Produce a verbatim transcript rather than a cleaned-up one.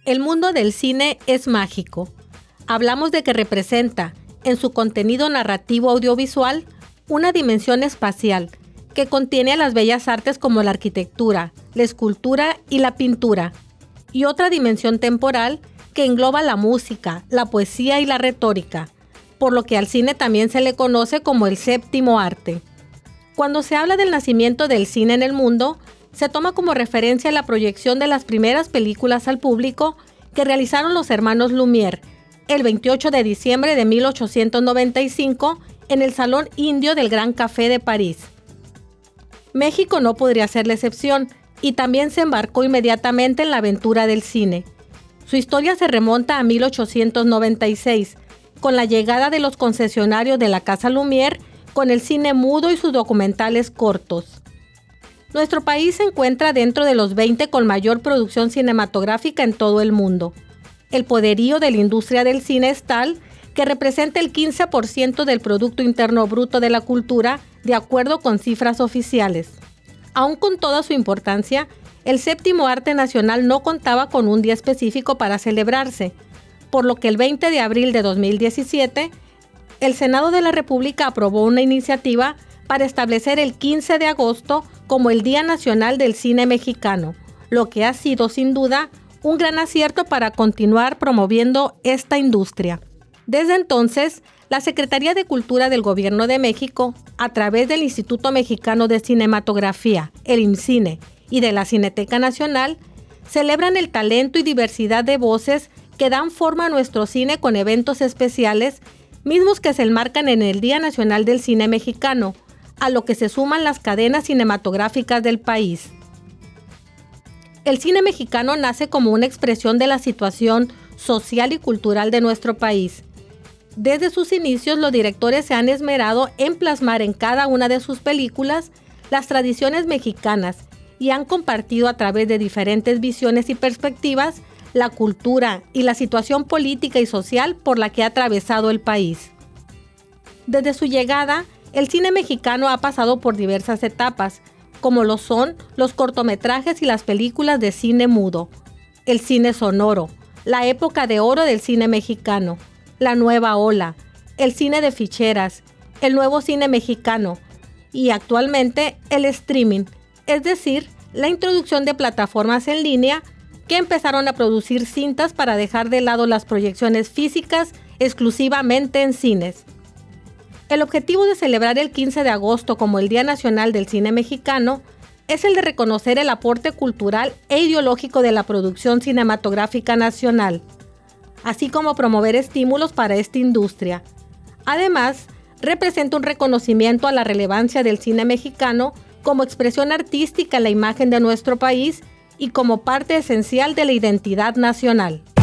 El mundo del cine es mágico. Hablamos de que representa, en su contenido narrativo audiovisual, una dimensión espacial que contiene a las bellas artes como la arquitectura, la escultura y la pintura, y otra dimensión temporal que engloba la música, la poesía y la retórica, por lo que al cine también se le conoce como el séptimo arte. Cuando se habla del nacimiento del cine en el mundo, se toma como referencia la proyección de las primeras películas al público que realizaron los hermanos Lumière el veintiocho de diciembre de mil ochocientos noventa y cinco en el Salón Indio del Gran Café de París. México no podría ser la excepción y también se embarcó inmediatamente en la aventura del cine. Su historia se remonta a mil ochocientos noventa y seis, con la llegada de los concesionarios de la Casa Lumière con el cine mudo y sus documentales cortos. Nuestro país se encuentra dentro de los veinte con mayor producción cinematográfica en todo el mundo. El poderío de la industria del cine es tal que representa el quince por ciento del Producto Interno Bruto de la cultura, de acuerdo con cifras oficiales. Aún con toda su importancia, el séptimo arte nacional no contaba con un día específico para celebrarse, por lo que el veinte de abril de dos mil diecisiete, el Senado de la República aprobó una iniciativa para establecer el quince de agosto como el Día Nacional del Cine Mexicano, lo que ha sido sin duda un gran acierto para continuar promoviendo esta industria. Desde entonces, la Secretaría de Cultura del Gobierno de México, a través del Instituto Mexicano de Cinematografía, el IMCINE, y de la Cineteca Nacional, celebran el talento y diversidad de voces que dan forma a nuestro cine con eventos especiales, mismos que se enmarcan en el Día Nacional del Cine Mexicano, a lo que se suman las cadenas cinematográficas del país. El cine mexicano nace como una expresión de la situación social y cultural de nuestro país. Desde sus inicios, los directores se han esmerado en plasmar en cada una de sus películas las tradiciones mexicanas y han compartido a través de diferentes visiones y perspectivas la cultura y la situación política y social por la que ha atravesado el país. Desde su llegada, el cine mexicano ha pasado por diversas etapas, como lo son los cortometrajes y las películas de cine mudo, el cine sonoro, la época de oro del cine mexicano, la nueva ola, el cine de ficheras, el nuevo cine mexicano y actualmente el streaming, es decir, la introducción de plataformas en línea que empezaron a producir cintas para dejar de lado las proyecciones físicas exclusivamente en cines. El objetivo de celebrar el quince de agosto como el Día Nacional del Cine Mexicano es el de reconocer el aporte cultural e ideológico de la producción cinematográfica nacional, así como promover estímulos para esta industria. Además, representa un reconocimiento a la relevancia del cine mexicano como expresión artística en la imagen de nuestro país y como parte esencial de la identidad nacional.